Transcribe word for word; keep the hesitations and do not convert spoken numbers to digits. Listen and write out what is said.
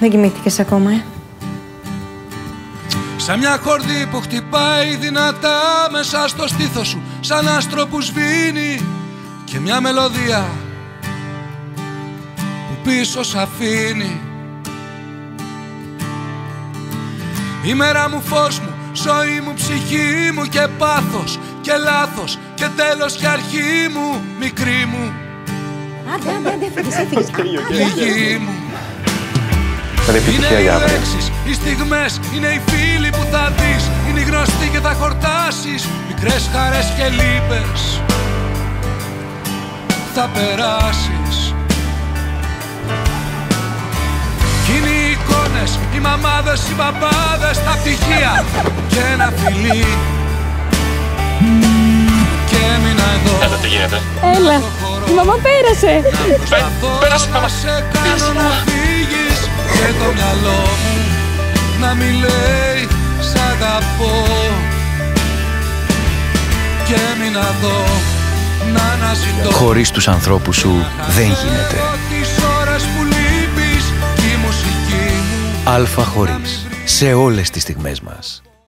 Δεν κοιμήθηκες ακόμα, ε? Σαν μια κορδί που χτυπάει δυνατά μέσα στο στήθος σου, σαν άστρο που σβήνει, και μια μελωδία που πίσω σ' αφήνει. Η μέρα μου, φως μου, ζωή μου, ψυχή μου, και πάθος και λάθος και τέλος και αρχή μου, μικρή μου, Άντε, άντε, άντε, έφυγες, έφυγες. πληγή μου. Είναι οι λέξεις, οι στιγμές, είναι οι φίλοι που θα δεις, είναι οι γνωστοί και θα χορτάσεις, μικρές χαρές και λύπες θα περάσεις. Κι είναι οι εικόνες, οι μαμάδες, οι μπαμπάδες, τα πτυχία και ένα φιλί, και έμεινα εδώ. Έλα, τι γίνεται? Έλα, η μαμά πέρασε. Πέρασε, μαμά. Σε κάνω να φύγεις και το μυαλό μου να μη λέει σ' αγαπώ, και έμεινα εδώ να αναζητώ. Χωρίς τους ανθρώπους σου δεν γίνεται. Τις ώρες που λείπεις, η μουσική μου Αλφα χωρίς. Σε όλες τις στιγμές μας.